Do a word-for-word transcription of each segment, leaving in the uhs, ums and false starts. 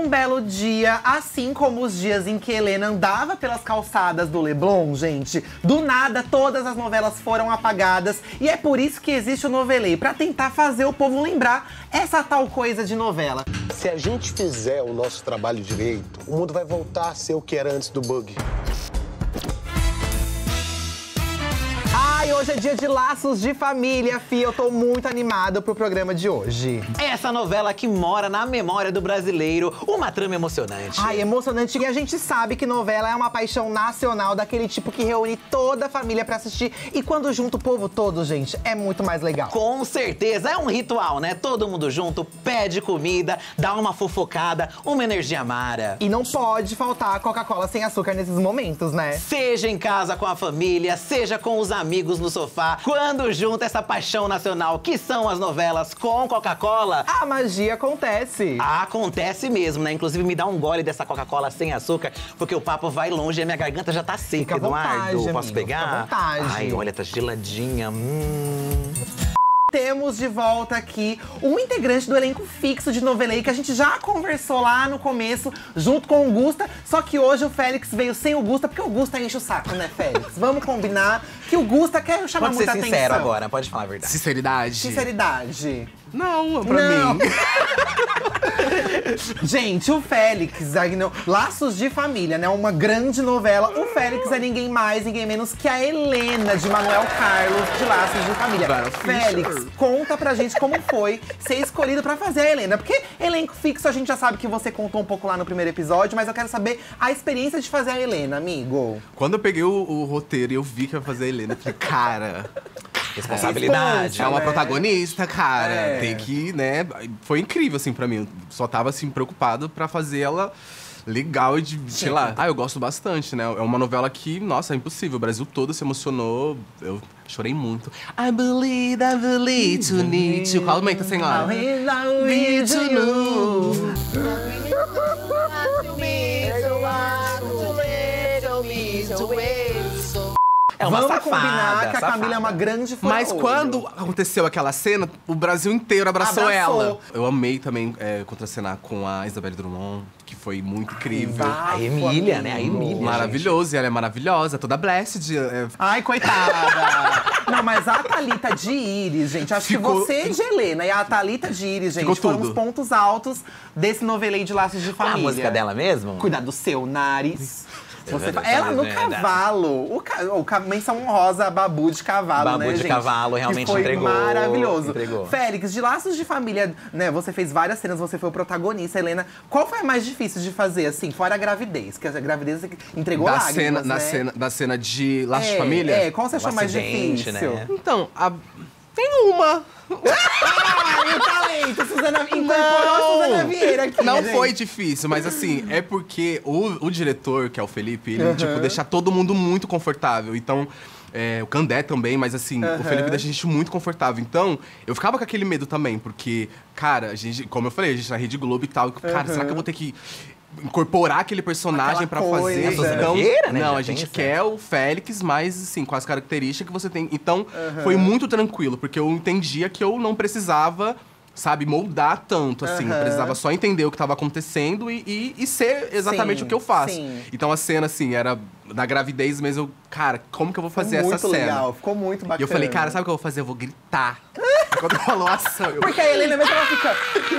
um belo dia, assim como os dias em que Helena andava pelas calçadas do Leblon, gente, do nada todas as novelas foram apagadas. E é por isso que existe o Novelei, pra tentar fazer o povo lembrar essa tal coisa de novela. Se a gente fizer o nosso trabalho direito, o mundo vai voltar a ser o que era antes do bug. Ai, hoje é dia de Laços de Família, fi. Eu tô muito animada pro programa de hoje. Essa novela que mora na memória do brasileiro, uma trama emocionante. Ai, emocionante. E a gente sabe que novela é uma paixão nacional, daquele tipo que reúne toda a família pra assistir. E quando junta o povo todo, gente, é muito mais legal. Com certeza, é um ritual, né? Todo mundo junto, pede comida, dá uma fofocada, uma energia mara. E não pode faltar Coca-Cola sem açúcar nesses momentos, né? Seja em casa com a família, seja com os amigos no sofá, quando junta essa paixão nacional que são as novelas com Coca-Cola, a magia acontece. Acontece mesmo, né? Inclusive me dá um gole dessa Coca-Cola sem açúcar, porque o papo vai longe e a minha garganta já tá seca, Fica à vontade, Eduardo. Posso amigo, pegar? fica à vontade. Ai, olha, tá geladinha. Hum. Temos de volta aqui um integrante do elenco fixo de Novelei, que a gente já conversou lá no começo, junto com o Gusta. Só que hoje o Félix veio sem o Gusta, porque o Gusta enche o saco, né, Félix? Vamos combinar que o Gusta quer chamar Pode muita ser atenção. sincero agora, pode falar a verdade. Sinceridade. Sinceridade. Não, pra Não. mim. Gente, o Félix, Agnão, Laços de Família, né? Uma grande novela. O Félix é ninguém mais, ninguém menos que a Helena, de Manuel Carlos, de Laços de Família. Bara Félix, Fischer. conta pra gente como foi ser escolhido pra fazer a Helena. Porque elenco fixo a gente já sabe que você contou um pouco lá no primeiro episódio, mas eu quero saber a experiência de fazer a Helena, amigo. Quando eu peguei o, o roteiro e eu vi que ia fazer a Helena, eu falei, cara… Responsabilidade. É uma né? protagonista, cara. É. Tem que, né… Foi incrível, assim, pra mim. Eu só tava, assim, preocupado pra fazer ela legal e de, sei lá. Ah, eu gosto bastante, né? É uma novela que, nossa, é impossível. O Brasil todo se emocionou. Eu chorei muito. I believe, I believe to need you. Qual aumenta, senhora? Need to know. É uma Vamos safada, combinar que a safada. Camila é uma grande fã. Mas quando aconteceu aquela cena, o Brasil inteiro abraçou, Abraçou. ela. Eu amei também é, contracenar com a Isabelle Drummond, que foi muito incrível. A Emília, né? A Emília. Maravilhoso, e ela é maravilhosa, toda blessed. É, Ai, coitada! Não, mas a Thalita de Iris, gente, acho Ficou- que você de Helena e a Thalita de Iris, gente, Ficou foram tudo. os pontos altos desse Novelei de Laços de Qual a Família. música dela mesmo? Cuidar do seu nariz. Você vendo fa- essa Ela no legenda? cavalo. O, ca... o ca... menção honrosa, Babu de cavalo, Babu né, de gente? cavalo, Que realmente foi entregou, maravilhoso. entregou. Félix, de Laços de Família, né? Você fez várias cenas, você foi o protagonista, Helena. Qual foi a mais difícil de fazer, assim, fora a gravidez? Que a gravidez você entregou da lágrimas, cena, né? na cena, da cena de Laços é, de Família? É, qual você achou Um mais acidente, difícil? né? Então, a- tem uma. Ai, o talento! Suzana, incorporou a Suzana Vieira aqui, Não gente. foi difícil, mas assim, é porque o, o diretor, que é o Felipe, ele, tipo, deixa todo mundo muito confortável. Então, é, o Candé também, mas assim, o Felipe deixa a gente muito confortável. Então, eu ficava com aquele medo também, porque, cara, a gente, como eu falei, a gente na Rede Globo e tal, cara, será que eu vou ter que incorporar aquele personagem Aquela pra coisa. fazer? A Suzana Então, Vieira, né, não, já a gente tem essa- quer o Félix, mas assim, com as características que você tem. Então, foi muito tranquilo, porque eu entendia que eu não precisava, sabe, moldar tanto, assim. Eu Aham. precisava só entender o que estava acontecendo e, e, e ser exatamente Sim, o que eu faço. sim. Então a cena, assim, era da gravidez, mas eu, cara, como que eu vou fazer Ficou essa muito cena? legal, ficou muito bacana. E eu falei, cara, sabe o que eu vou fazer? Eu vou gritar. Aí quando falou ação, eu... Porque a Helena mesmo, ela fica…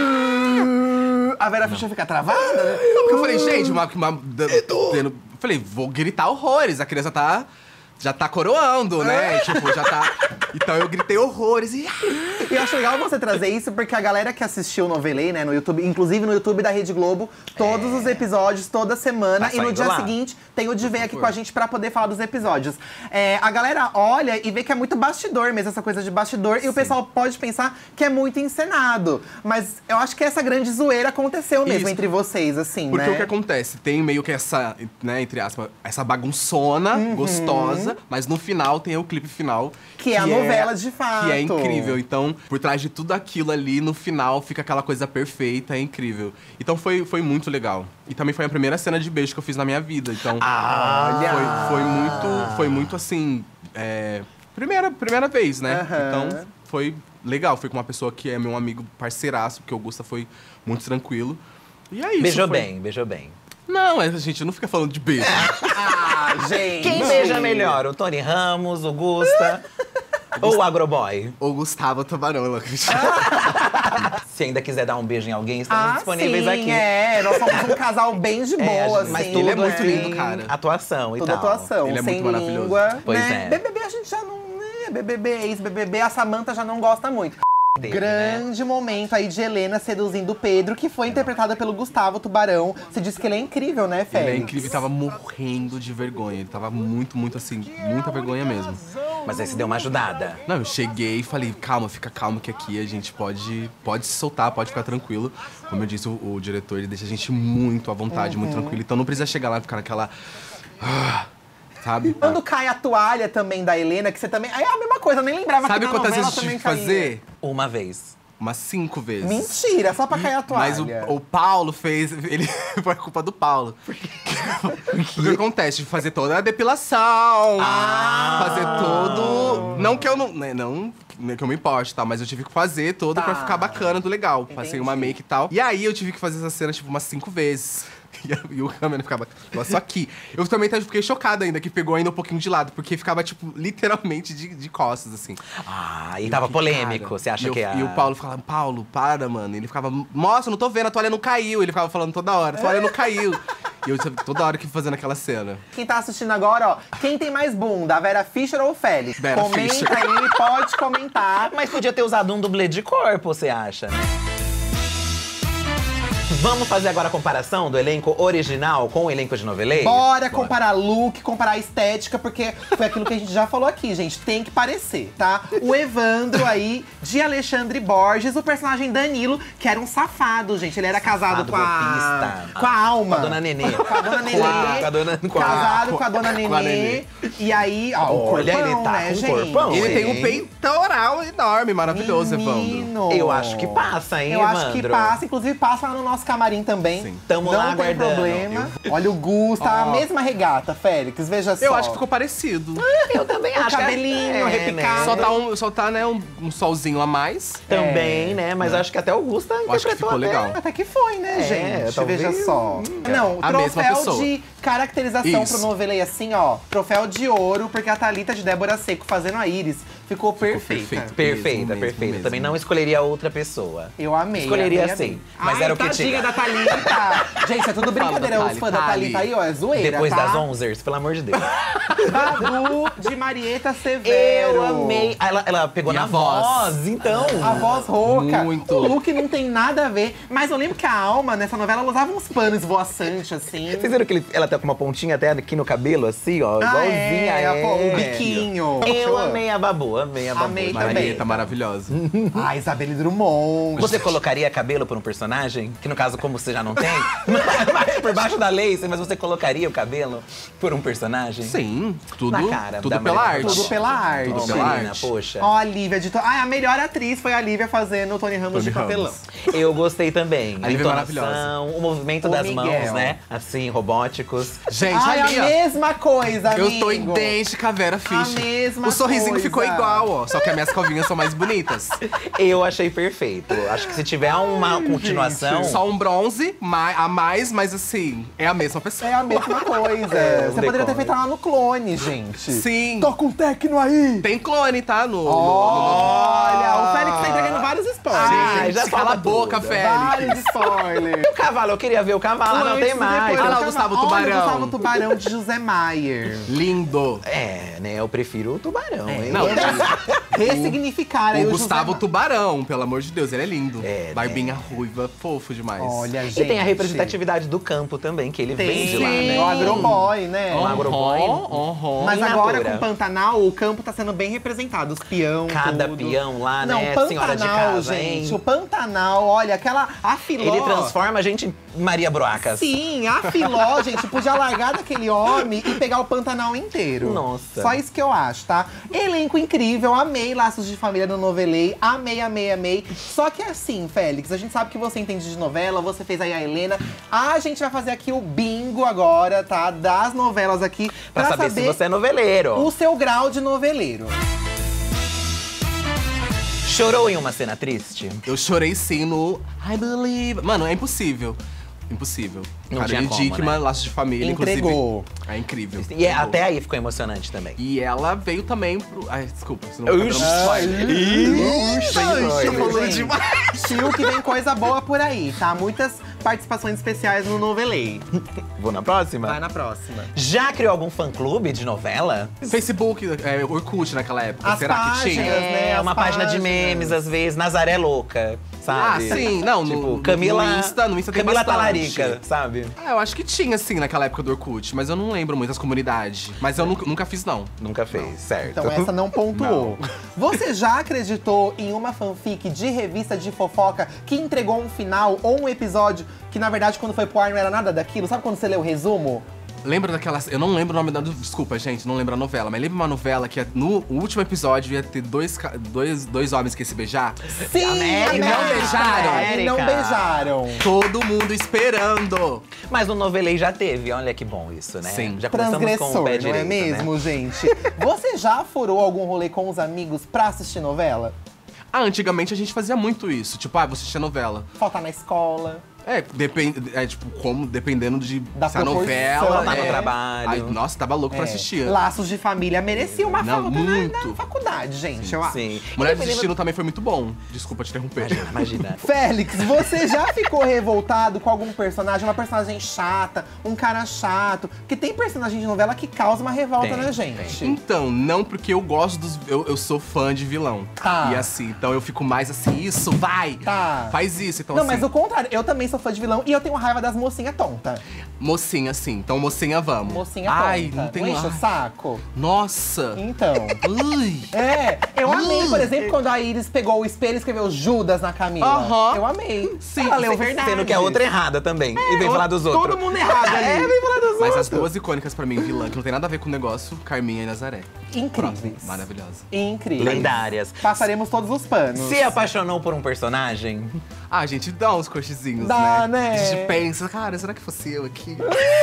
A Vera Fischer fica travada, né? Porque eu falei, gente, uma... uma da- tendo- falei, vou gritar horrores, a criança tá… Já tá coroando, né? Tipo, já tá… Então eu gritei horrores e… E eu acho legal você trazer isso, porque a galera que assistiu o Novelei, né, no YouTube, inclusive no YouTube da Rede Globo, todos os episódios, toda semana. Tá E no saindo dia lá. seguinte, tem o de ver aqui com a gente pra poder falar dos episódios. É, a galera olha e vê que é muito bastidor mesmo, essa coisa de bastidor. E o pessoal pode pensar que é muito encenado. Mas eu acho que essa grande zoeira aconteceu mesmo Isso. entre vocês, assim, Porque né? o que acontece? Tem meio que essa, né, entre aspas, essa bagunçona gostosa, mas no final tem o clipe final. Que é a novela de fato. Que é incrível. Então, por trás de tudo aquilo ali, no final fica aquela coisa perfeita, é incrível. Então foi, foi muito legal. E também foi a primeira cena de beijo que eu fiz na minha vida. Então, Olha! foi, foi muito, foi muito assim. é, primeira, primeira vez, né? Aham. Então foi legal. Foi com uma pessoa que é meu amigo parceiraço, porque o Augusta foi muito tranquilo. E é isso. Beijou foi- bem, beijou bem. Não, a gente não fica falando de beijo. Ah, gente. Quem beija melhor? O Tony Ramos, o Gusta ou o Agroboy? Ou Gustavo Tubarão, ela Se ainda quiser dar um beijo em alguém, estamos Ah, disponíveis sim, aqui. é. Nós somos um casal bem de É, boa, gente, mas assim. tudo Ele é muito é lindo, cara. Atuação e Toda tal. atuação, Ele é sem muito maravilhoso. língua. Pois né? é. B B B a gente já não… né, B B B, ex-B B B, a Samantha já não gosta muito. Dele, Grande momento aí de Helena seduzindo o Pedro, que foi interpretada pelo Gustavo Tubarão. Você disse que ele é incrível, né, Félix? Ele é incrível, ele tava morrendo de vergonha. Ele tava muito, muito assim, muita vergonha mesmo. Mas aí você deu uma ajudada. Não, eu cheguei e falei, calma, fica calmo que aqui a gente pode, pode se soltar, pode ficar tranquilo. Como eu disse, o, o diretor, ele deixa a gente muito à vontade, muito tranquilo. Então não precisa chegar lá e ficar naquela… ah, sabe? Quando cai a toalha também da Helena, que você também… É a mesma coisa, eu nem lembrava Sabe que na quantas novela vezes eu tive também que caía. fazer? Uma vez. Umas cinco vezes. Mentira, só pra cair a toalha. Mas o, o Paulo fez. Ele foi culpa do Paulo. Por quê? O que acontece? Fazer toda a depilação. Ah. Fazer todo. Não que eu não. Né, não que eu me importe, tá? Mas eu tive que fazer todo Tá. pra ficar bacana, do legal. Passei uma Entendi. make e tal. E aí eu tive que fazer essa cena, tipo, umas cinco vezes. E, a- e o câmera ficava só aqui. Eu também tava- fiquei chocada ainda, que pegou ainda um pouquinho de lado, porque ficava, tipo, literalmente de, de costas, assim. Ah, e eu tava fiquei, polêmico. cara. Você acha e eu- que é. E o Paulo ficava, Paulo, para, mano. Ele ficava, nossa, não tô vendo, a toalha não caiu. Ele ficava falando toda hora, a toalha não caiu. E eu toda hora que fazendo aquela cena. Quem tá assistindo agora, ó, quem tem mais bunda, a Vera Fischer ou o Félix? Vera Comenta Fischer. aí, pode comentar. Mas podia ter usado um dublê de corpo, você acha? Vamos fazer agora a comparação do elenco original com o elenco de Novelei? Bora comparar look, comparar estética, porque foi aquilo que a gente já falou aqui, gente. Tem que parecer, tá? O Evandro aí, de Alexandre Borges, o personagem Danilo, que era um safado, gente. Ele era casado Safado, com a… golpista. Com a Alma. Com a dona Nenê. Com a dona Nenê. Com a- com a dona- com a- Casado com a dona com a Nenê. Nenê. E aí, ó, o Olha, corpão, ele tá né, com gente? corpão, Ele Sim. tem um peitoral enorme, maravilhoso, Evandro. Menino. Eu acho que passa, hein, Eu acho que Evandro? passa. Inclusive, passa lá no nosso camarim também. Sim. Tamo Não lá tem aguardando. problema. Olha o Gusta, a Ó. mesma regata, Félix. Veja só. Eu acho que ficou parecido. Eu também acho. que- cabelinho repicado. Né? Só tá, um, só tá né, um, um solzinho a mais. Também, É. né? Mas acho que até o Augusta Eu acho que interpretou ficou até. legal. Até que foi, né, É, gente? talvez- Veja só. Não, A mesma troféu pessoa. de caracterização Isso. pro novelei assim, ó. Troféu de ouro, porque a Thalita de Débora Seco fazendo a Iris ficou perfeita. perfeito. Perfeita, Mesmo, mesmo, perfeita. mesmo. Também não escolheria outra pessoa. Eu amei. Escolheria amei, sim, amei. mas Ai, era o que tadinha tinha. da Thalita. Gente, é tudo brincadeira. Fala da Os fãs da Thali, Thalita aí, ó, é zoeira, Depois tá? das Onzers, pelo amor de Deus. Babu de Marieta Severo. Eu amei. Ah, Ela, ela pegou E na a voz? voz, então. A voz rouca. Muito. O look não tem nada a ver. Mas eu lembro que a Alma, nessa novela, ela usava uns panos esvoaçantes, assim. Vocês viram que ele- ela tá com uma pontinha até aqui no cabelo, assim, ó? Ah, igualzinha é, a a- o ela. biquinho. Eu amei a Babu, amei a Babu. Amei Mas- também. Marieta, maravilhosa. Ah, Isabelle Drummond. Você colocaria cabelo por um personagem? Que no caso, como você já não tem, mas por baixo da lei, mas você colocaria o cabelo por um personagem? Sim, tudo, Na cara tudo da pela Marieta arte. Tudo pela arte. Tudo pela Marina, arte. poxa. Ó, a Lívia de… To... Ah, a melhor atriz foi a Lívia fazendo o Tony Ramos Tony de papelão. Ramos. Eu gostei também. A A Lívia é entonação, maravilhosa. o movimento O das Miguel. mãos, né? Assim, robóticos. Gente, Ai, ali, a ó. mesma coisa, amigo. Eu tô idêntica a Vera Fischer. mesma O sorrisinho coisa. ficou igual, ó. Só que as minhas covinhas são mais bonitas. Eu achei perfeito. Acho que se tiver uma continuação… Só um bronze ma- a mais, mas assim, é a mesma pessoa. É a mesma coisa. É, Você o poderia ter decore. feito lá no clone, gente. Sim. Tô com tecno aí. Tem clone, tá? No, no- Olha, o Félix tá entregando vários spoilers. Ai, Gente, já cala fala a boca, tudo. Félix. Vários spoilers. O cavalo, eu queria ver o cavalo, não Antes tem e mais. depois Ah lá, do o Gustavo cavalo. Olha, Tubarão. o Gustavo Tubarão de José Maier. Lindo. É, né? Eu prefiro o tubarão, hein? Não, Ressignificar aí o o Gustavo José Ma- Tubarão, pelo amor de Deus, ele é lindo. É, Barbinha ruiva, fofo demais. Olha, gente. E tem a representatividade do campo também, que ele vem Tem, de lá, sim. né? O agroboy, né? Um agroboy. Uhum. Mas em agora natura. com o Pantanal, o campo tá sendo bem representado. Os peão, Cada tudo. peão lá, Não, né? Pantanal, Senhora de casa, gente. hein? O Pantanal, olha, aquela… A Filó… Ele transforma a gente em Maria Broacas. Sim, a Filó, gente, podia largar daquele homem e pegar o Pantanal inteiro. Nossa. Só isso que eu acho, tá? Elenco incrível, amei Laços de Família no Novelei. Amei, amei, amei. Só que assim, Félix, a gente sabe que você entende de novela, você fez aí a Helena. A gente vai fazer aqui o bingo agora, tá? Das novelas aqui. Pra, saber, se você é noveleiro. o seu grau de noveleiro. Chorou em uma cena triste? Eu chorei sim no I Believe. Mano, é impossível. impossível. Não Carolina tinha como, Dickman, né? Laços de Família, Entregou. inclusive. É incrível. E é- Entregou. até aí ficou emocionante também. E ela veio também pro. Ai, desculpa, senão eu Ux. vou spoiler. Ixi, falou gente. Chiu que vem coisa boa por aí, tá? Muitas participações especiais no Novelei. Vou na próxima? Vai na próxima. Já criou algum fã-clube de novela? Facebook, é, Orkut naquela época. As Será páginas, que tinha? né? É, as uma página de páginas. memes, às vezes, Nazaré Louca, Ah, sabe? sim, não, Tipo, no, Camila, no Insta, no Insta tem Camila bastante. Talarica, sabe? Ah, eu acho que tinha, sim, naquela época do Orkut, mas eu não lembro muito as comunidades. Mas eu nunca, nunca fiz, não. Nunca fez, certo. Então essa não pontuou. Você já acreditou em uma fanfic de revista de fofoca que entregou um final ou um episódio que, na verdade, quando foi pro ar não era nada daquilo? Sabe quando você lê o resumo? Lembra daquela. Eu não lembro o nome da. Desculpa, gente, não lembro a novela, mas lembra uma novela que no último episódio ia ter dois, ca- dois, dois homens que ia se beijar? Sim, América. e não beijaram. E não América. beijaram. Todo mundo esperando! Mas no Novelei já teve, olha que bom isso, né? Sim. Já começamos com Transgressor, o pé não direito, é mesmo, né? gente? Você já furou algum rolê com os amigos pra assistir novela? Ah, antigamente a gente fazia muito isso. Tipo, ah, vou assistir a novela. Faltar na escola. É, depende, é tipo, como, dependendo de Da se a proporção, novela. Faltar no é... trabalho. Ai, nossa, tava louco pra É. assistir. Laços de família merecia uma Não, falta muito. na, na faculdade, gente, eu acho. Sim. Mulher E do Destino também foi muito bom. Desculpa te interromper. Imagina, imagina. Félix, você já ficou revoltado com algum personagem? Uma personagem chata, um cara chato? Porque tem personagem de novela que causa uma revolta Tem, na gente. Então, não porque eu gosto dos. Eu, eu sou fã de vilão. Tá. E assim, então eu fico mais assim, isso, vai! Tá. Faz isso. Então, Não, assim, mas o contrário, eu também sou fã de vilão e eu tenho raiva das mocinhas tontas. mocinha, assim. Então, mocinha, vamos. Mocinha Ai, tonta. não tem enche o ai, saco? Nossa! Então. Ui! É, eu amei, Ui. por exemplo, quando a Iris pegou o espelho e escreveu Judas na Camila. Aham. Eu amei. Sim, Ela leu sim, verdade. Sendo que a outra é errada também. e vem falar dos outros. Todo mundo errado ali. É, vem falar dos Mas outros. as duas icônicas pra mim, vilã, que não tem nada a ver com o negócio, Carminha e Nazaré. Incríveis. Maravilhosa. Incríveis. Lendárias. Passaremos todos os panos. Se apaixonou por um personagem? Ah, a gente dá uns cochezinhos, Dá, né? né? A gente pensa, cara, será que fosse eu aqui?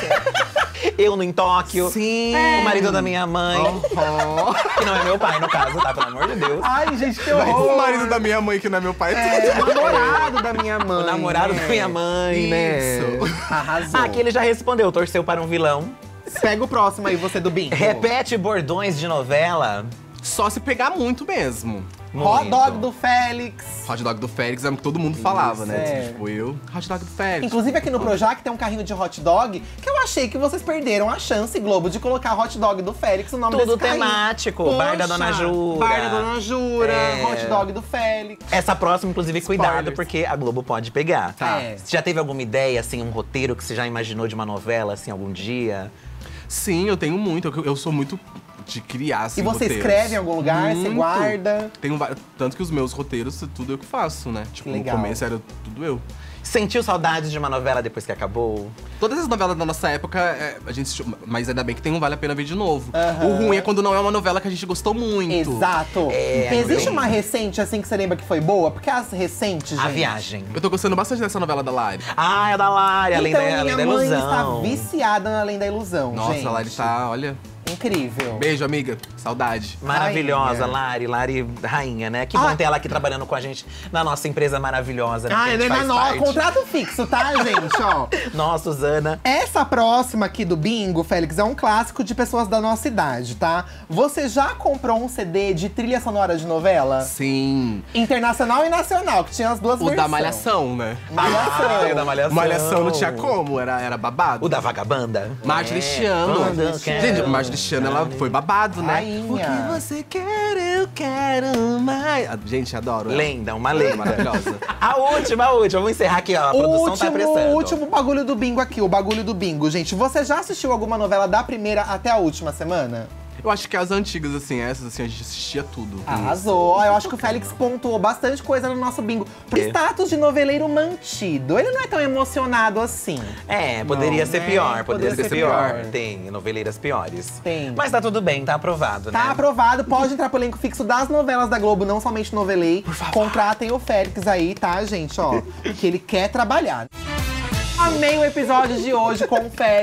Eu no em Tóquio. Sim. O marido da minha mãe. Aham. Que não é meu pai, no caso, tá? Pelo amor de Deus. Ai, gente, que horror. O marido da minha mãe, que não é meu pai. É, o namorado da minha mãe. O namorado né? da minha mãe, né? Isso. Arrasou. Ah, aqui ele já respondeu, torceu para um vilão. Pega o próximo aí, você do bingo. Repete bordões de novela. Só se pegar muito mesmo. Hot Muito. dog do Félix. Hot dog do Félix é o que todo mundo falava, né? é. Tipo, eu, hot dog do Félix. Inclusive aqui no Projac tem um carrinho de hot dog que eu achei que vocês perderam a chance, Globo, de colocar hot dog do Félix no nome Tudo desse carrinho. temático, Bar da Dona Jura. Bar da Dona Jura, É. hot dog do Félix. Essa próxima, inclusive, cuidado, Spoilers. porque a Globo pode pegar. Tá. Você já teve alguma ideia, assim, um roteiro que você já imaginou de uma novela, assim, algum dia? Sim, eu tenho muito. Eu, eu sou muito de criar, assim, E você roteiros. escreve em algum lugar, você Muito. guarda. Tenho va- Tanto que os meus roteiros, tudo eu que faço, né? Tipo, legal. no começo era tudo eu. Sentiu saudades de uma novela depois que acabou? Todas as novelas da nossa época, é, a gente assistiu, mas ainda bem que tem um Vale a Pena Ver de novo. Aham. O ruim é quando não é uma novela que a gente gostou muito. Exato. É, Existe bem- uma recente, assim, que você lembra que foi boa? Porque as recentes, gente… A Viagem. Eu tô gostando bastante dessa novela da Lari. Ah, é da Lari, além Então, da, minha além da mãe ilusão. está viciada na Além da Ilusão, Nossa, gente. a Lari tá, olha… Incrível. Beijo, amiga. Saudade. Maravilhosa, Rainha. Lari, Lari, rainha, né? Que Ah. bom ter ela aqui trabalhando com a gente na nossa empresa maravilhosa, né? que a Ah, gente ele é faz nova, parte. contrato fixo, tá, gente? Ó. Nossa, Suzana. Essa próxima aqui do bingo, Félix, é um clássico de pessoas da nossa idade, tá? Você já comprou um C D de trilha sonora de novela? Sim. Internacional e nacional, que tinha as duas O versões. da Malhação, né? Malhação. Ah, o da Malhação. Malhação não tinha como, era, era babado. O da Vagabanda. Marjorie É. Cristiano. Quando eu quero- Gente, Marjorie Cristiano, ela foi babado, né? Rainha. O que você quer, eu quero mais. Ah, gente, adoro ela. Lenda, uma lenda. Maravilhosa. A última, a última. Vamos encerrar aqui, ó. A O produção tá último, apressando. último bagulho do bingo aqui, o bagulho do bingo. Gente, você já assistiu alguma novela da primeira até a última semana? Eu acho que as antigas, assim, essas, assim, a gente assistia tudo. Arrasou. Ó, eu acho que o Félix pontuou bastante coisa no nosso bingo. Pro É. status de noveleiro mantido. Ele não é tão emocionado assim. É, poderia Não, ser né? pior, poderia, Poderia ser, ser pior. pior. Tem noveleiras piores. Tem. Mas tá tudo bem, tá aprovado, Tá né? aprovado, pode entrar pro elenco fixo das novelas da Globo, não somente Novelei. Por favor. Contratem o Félix aí, tá, gente? Ó, que ele quer trabalhar. Amei o episódio de hoje com o Félix.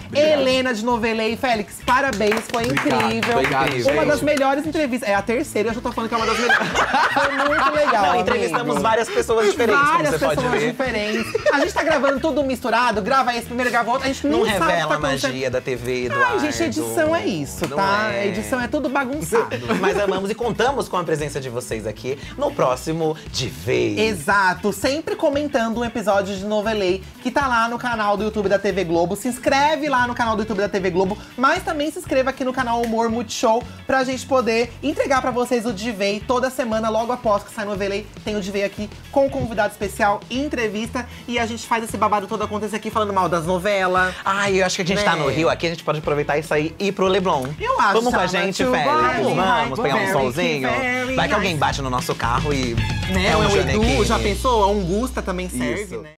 Helena de Novelei. Félix, parabéns, foi Obrigado, incrível. obrigado, Uma gente. das melhores entrevistas. É a terceira, eu já tô falando que é uma das melhores. Foi muito legal. Não, entrevistamos amigo. várias pessoas diferentes, Várias como você pessoas pode ver. diferentes. A gente tá gravando tudo misturado, grava esse, primeiro grava outro. A gente Não não sabe o que revela tá a acontecendo. magia da T V, Eduardo. Ai, gente, edição é isso, Não tá? é. A edição é tudo bagunçado. Mas amamos e contamos com a presença de vocês aqui no próximo De Vez. Exato, sempre comentando um episódio de Novelei que tá lá no canal do YouTube da T V Globo. Se inscreve lá no canal do YouTube da T V Globo, mas também se inscreva aqui no canal Humor Multishow pra gente poder entregar pra vocês o De Vez toda semana, logo após que sai Novelei. Tem o De Vez aqui com um convidado especial, entrevista, e a gente faz esse babado todo acontecer aqui falando mal das novelas. Ai, eu acho que a gente Né? tá no Rio aqui, a gente pode aproveitar isso aí e ir pro Leblon. Eu acho, Vamos com a Summer gente, to Félix? Bali, Vamos pegar um very, solzinho? very Vai que alguém nice. bate no nosso carro e… Né? é um o Edu, Janequine. já pensou? A Augusta também serve, Isso. né?